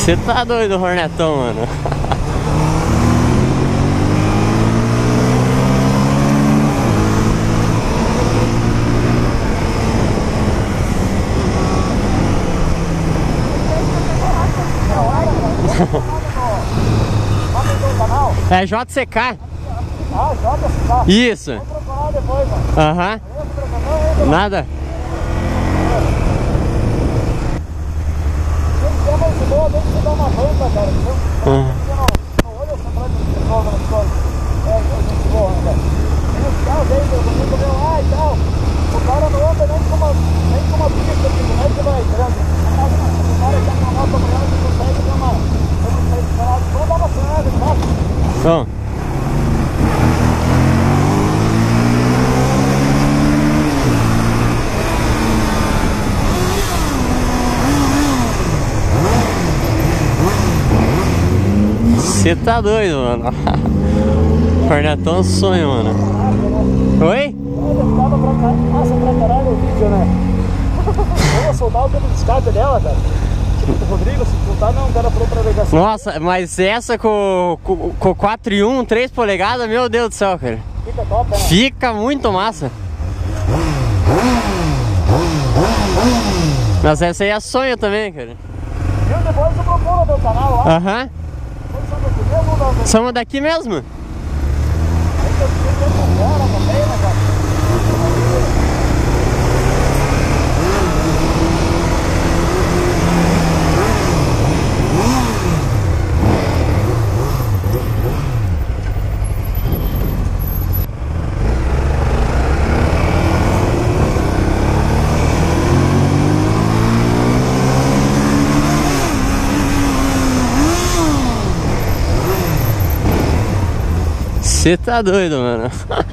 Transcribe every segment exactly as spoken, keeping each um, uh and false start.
Você tá doido, Hornetão, mano. É J C K. Ah, J C K. Isso. Vou procurar depois, mano. Aham. Uhum. Nada. Se ama de boa, tem que você dar uma rampa, cara. Uhum. Não olha essa frase de pessoal na escola. É, a gente boa, né, cara? Tem os carros aí, eu vou ver lá e tal. O cara não anda nem com uma, nem com uma pista aqui, como é que vai, grande? O cara tá com uma moto amanhã, que consegue dar uma... Vamos dar uma freada, tá? Então. Você tá doido, mano. Hornetão é um sonho, mano. Oi? Tava pra cá, passa pra caralho o vídeo, né? Vamos soltar o tempo de escape dela, cara. Tipo, o Rodrigo, se soltar, não, o cara falou pra navegação. Nossa, mas essa com, com, com quatro e um, três polegadas, meu Deus do céu, cara. Fica top, né? Fica muito massa. Mas essa aí é sonho também, cara. Viu? Depois eu procuro no meu canal lá. Aham. Vocês são daqui mesmo ou não? Somos daqui mesmo? Aí que eu fiquei tempo fora também, né, cara? Você tá doido, mano.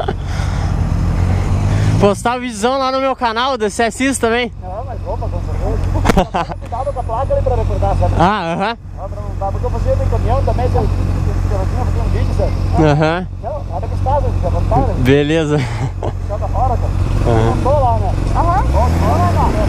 Postar o vídeozão lá no meu canal, você assiste também? Não, mas opa, com certeza. Cuidado com a placa ali pra recordar, sabe? Ah, aham. Não, pra não dar, porque eu fazia bem caminhão também, se eu tinha fazer um vídeo, sabe? Aham. Não, nada com os casos, já voltaram. Beleza. Joga fora, cara. Aham. Não tô lá, né? Aham. Voltou lá, né?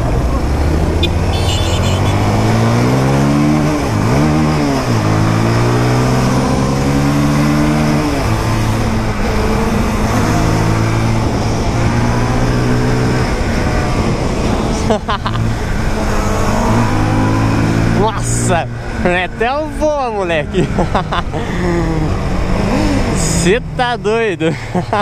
Nossa, até um voa, moleque. Você tá doido.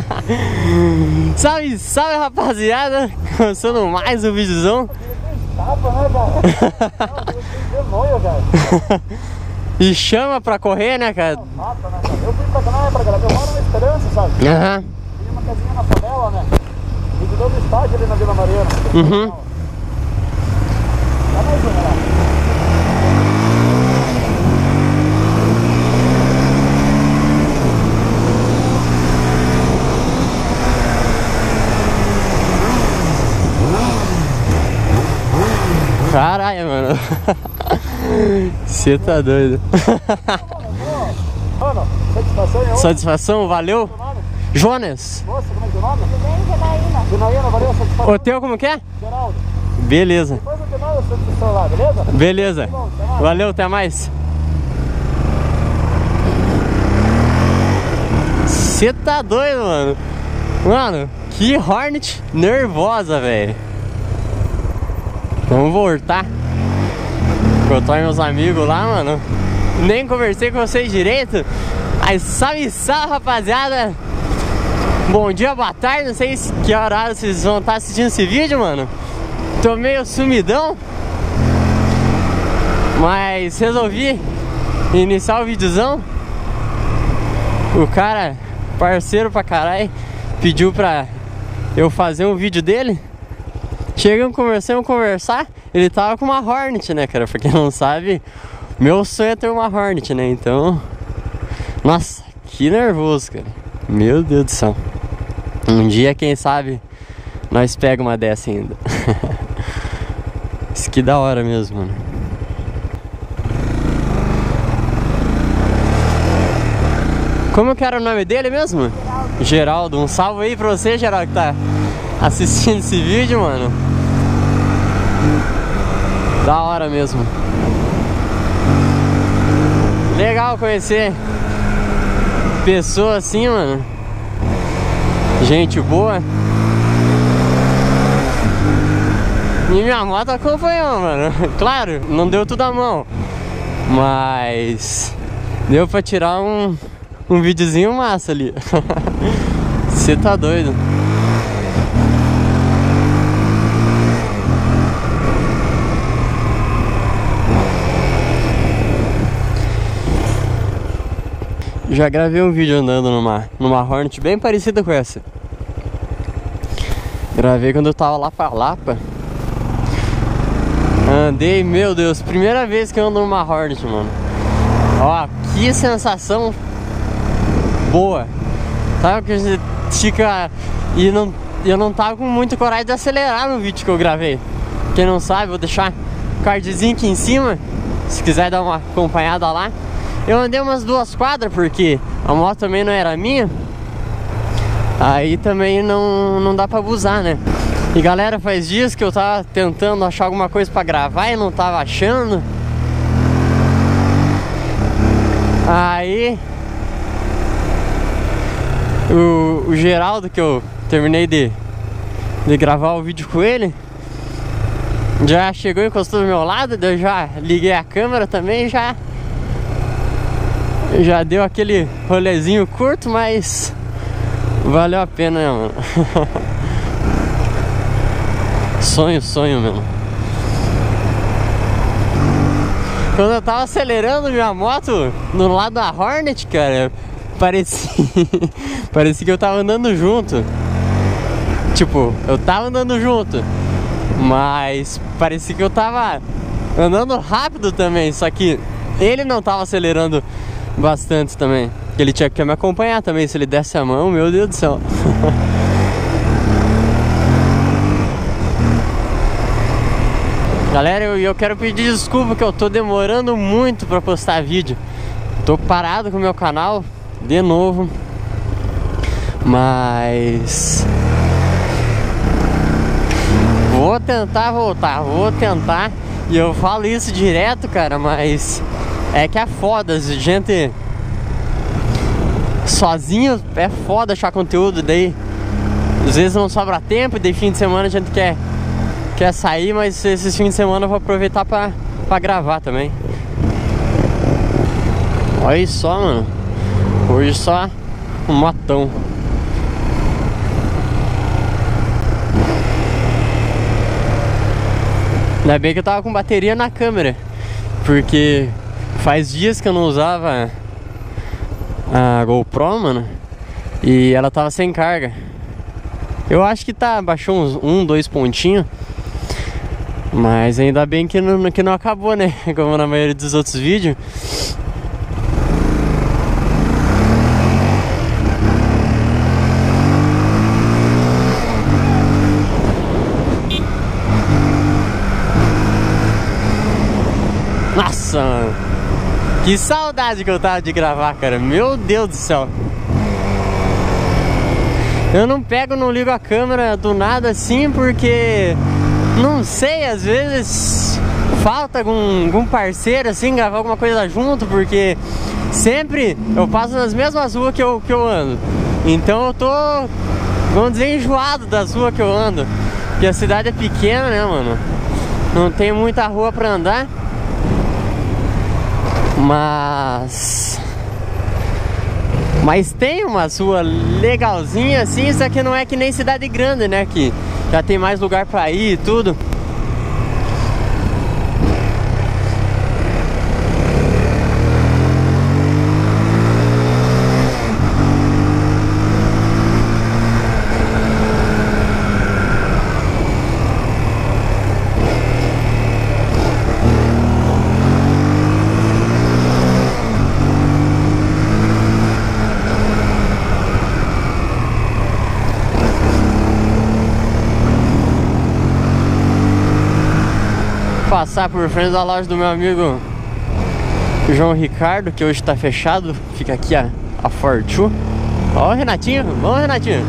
Salve, salve, rapaziada. Começando mais um videozão. Tapa, né, cara? Demônio, cara. E chama pra correr, né, cara? Tapa, né, cara? Eu fui pra cá, não é pra galera. Eu moro na Esperança, sabe? Aham. Tinha uma casinha na favela, né? E de todo o estádio ali na Vila Mariana. Uhum. Dá mais uma lá. Caralho, mano. Você tá doido. Mano, satisfação é outra. Satisfação, valeu. Jonas. Moça, como é que é o nome? Tudo bem, Janaína. Janaína, valeu, satisfação. O teu como que é? Geraldo. Beleza. Depois eu te mando a satisfação lá, beleza? Beleza. Tá bom, até mais. Valeu, até mais. Você tá doido, mano. Mano, que Hornet nervosa, velho. Vamos voltar. Encontrar meus amigos lá, mano. Nem conversei com vocês direito. Aí salve, salve, rapaziada. Bom dia, boa tarde. Não sei se que horário vocês vão estar assistindo esse vídeo, mano. Tô meio sumidão, mas resolvi iniciar o videozão. O cara, parceiro pra caralho, pediu pra eu fazer um vídeo dele. Chegamos, conversamos, conversar. Ele tava com uma Hornet, né, cara? Pra quem não sabe, meu sonho é ter uma Hornet, né? Então, nossa, que nervoso, cara. Meu Deus do céu. Um dia, quem sabe, nós pega uma dessa ainda. Isso que da hora mesmo, mano. Como que era o nome dele mesmo? Geraldo. Geraldo. Um salve aí pra você, Geraldo, que tá assistindo esse vídeo, mano. Da hora mesmo. Legal conhecer pessoa assim, mano. Gente boa. E minha moto acompanhou, mano. Claro, não deu tudo à mão, mas deu pra tirar um, um videozinho massa ali. Você tá doido. Já gravei um vídeo andando numa, numa Hornet bem parecida com essa. Gravei quando eu tava lá pra Lapa. Andei, meu Deus, primeira vez que eu ando numa Hornet, mano. Ó, que sensação boa. Sabe que você fica... E não, eu não tava com muita coragem de acelerar no vídeo que eu gravei. Quem não sabe, vou deixar o cardzinho aqui em cima, se quiser dar uma acompanhada lá. Eu andei umas duas quadras porque a moto também não era minha. Aí também não, não dá pra abusar, né? E galera, faz dias que eu tava tentando achar alguma coisa pra gravar e não tava achando. Aí o, o Geraldo, que eu terminei de, de gravar o vídeo com ele, já chegou e encostou do meu lado. Eu já liguei a câmera também, já Já deu aquele rolezinho curto, mas valeu a pena, né, mano? Sonho, sonho mesmo. Quando eu tava acelerando minha moto no lado da Hornet, cara, parecia, parecia que eu tava andando junto. Tipo, eu tava andando junto, mas parecia que eu tava andando rápido também. Só que ele não tava acelerando bastante também. Ele tinha que me acompanhar também. Se ele desse a mão, meu Deus do céu. Galera, eu, eu quero pedir desculpa que eu tô demorando muito pra postar vídeo. Tô parado com o meu canal de novo, mas vou tentar voltar, vou tentar. E eu falo isso direto, cara, mas é que é foda, gente sozinho é foda achar conteúdo. Daí às vezes não sobra tempo, e daí fim de semana a gente quer Quer sair, mas esses fins de semana eu vou aproveitar pra, pra gravar também. Olha só, mano. Hoje só um motão. Ainda bem que eu tava com bateria na câmera, porque faz dias que eu não usava a GoPro, mano, e ela tava sem carga. Eu acho que tá, baixou uns um, dois pontinhos. Mas ainda bem que não, que não acabou, né? Como na maioria dos outros vídeos. Nossa, mano, que saudade que eu tava de gravar, cara. Meu Deus do céu. Eu não pego, não ligo a câmera do nada assim, porque não sei, às vezes falta algum, algum parceiro assim, gravar alguma coisa junto, porque sempre eu passo nas mesmas ruas que eu, que eu ando. Então eu tô, vamos dizer, enjoado das ruas que eu ando, porque a cidade é pequena, né, mano? Não tem muita rua pra andar. Mas Mas tem uma rua legalzinha assim, só que não é que nem cidade grande, né? Que já tem mais lugar pra ir e tudo. Passar por frente da loja do meu amigo João Ricardo, que hoje tá fechado. Fica aqui a, a Fortwo. Ó o Renatinho, vamos Renatinho.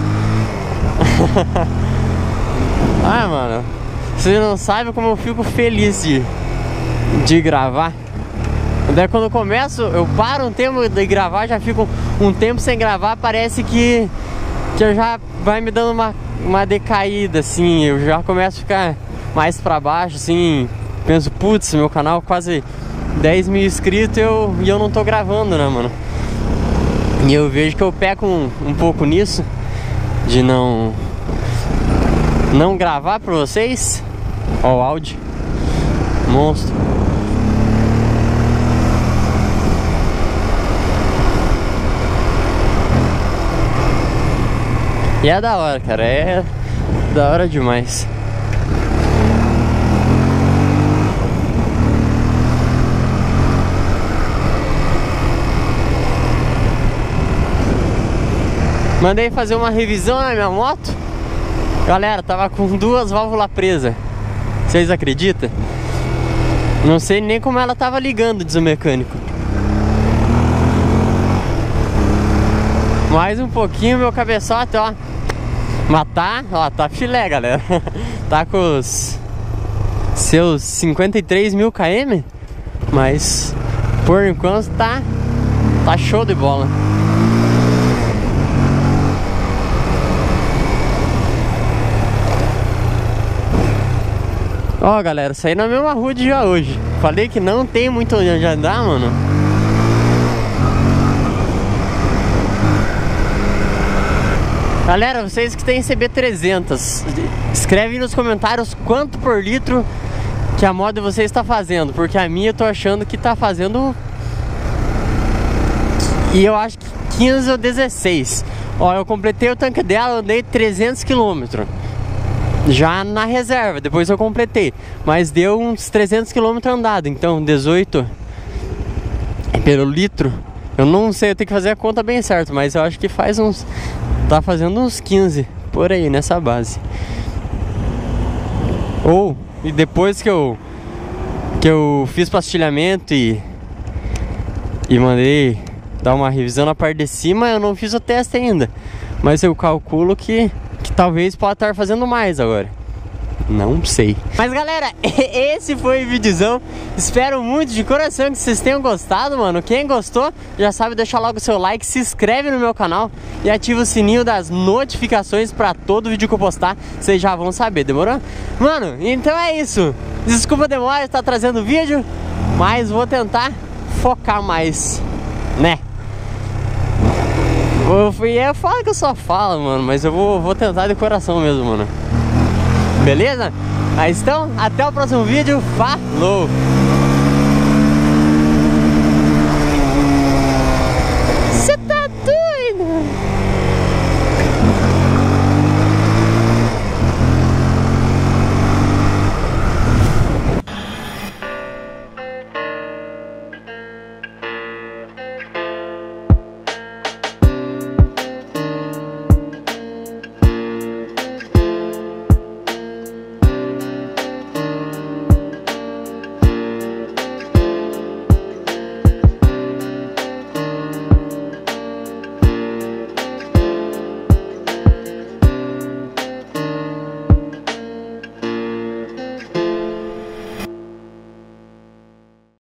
Ai, mano, vocês não sabem como eu fico feliz de, de gravar. Daí quando eu começo, eu paro um tempo de gravar, já fico um tempo sem gravar, parece que, que eu já vai me dando uma, uma decaída, assim, eu já começo a ficar mais pra baixo, assim, penso, putz, meu canal quase dez mil inscritos eu, e eu não tô gravando, né, mano? E eu vejo que eu peco um, um pouco nisso, de não, não gravar pra vocês. Ó o áudio, monstro. E é da hora, cara, é da hora demais. Mandei fazer uma revisão na minha moto. Galera, tava com duas válvulas presas. Vocês acreditam? Não sei nem como ela tava ligando, diz o mecânico. Mais um pouquinho, meu cabeçote, ó. Mas tá, ó, tá filé, galera. Tá com os seus cinquenta e três mil quilômetros. Mas por enquanto tá, tá show de bola. Ó, galera, saí na mesma rua de já hoje. Falei que não tem muito onde andar, mano. Galera, vocês que têm C B trezentos, escreve nos comentários quanto por litro que a moto de vocês está fazendo. Porque a minha eu tô achando que tá fazendo... E eu acho que quinze ou dezesseis. Ó, eu completei o tanque dela, andei trezentos quilômetros. Já na reserva, depois eu completei. Mas deu uns trezentos quilômetros andado. Então dezoito pelo litro. Eu não sei, eu tenho que fazer a conta bem certo, mas eu acho que faz uns... Tá fazendo uns quinze por aí, nessa base. Ou, e depois que eu Que eu fiz pastilhamento e E mandei dar uma revisão na parte de cima, eu não fiz o teste ainda. Mas eu calculo que Que talvez possa estar fazendo mais agora. Não sei. Mas galera, esse foi o videozão. Espero muito de coração que vocês tenham gostado, mano. Quem gostou, já sabe, deixar logo o seu like, se inscreve no meu canal e ativa o sininho das notificações pra todo vídeo que eu postar. Vocês já vão saber, demorou? Mano, então é isso. Desculpa a demora de estar trazendo vídeo, mas vou tentar focar mais, né? Eu, eu falo que eu só falo, mano, mas eu vou, vou tentar de coração mesmo, mano. Beleza? Aí então, até o próximo vídeo. Falou!